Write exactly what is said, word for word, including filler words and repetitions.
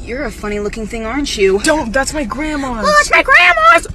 You're a funny looking thing, aren't you? Don't, that's my grandma's. Oh, it's my grandma's!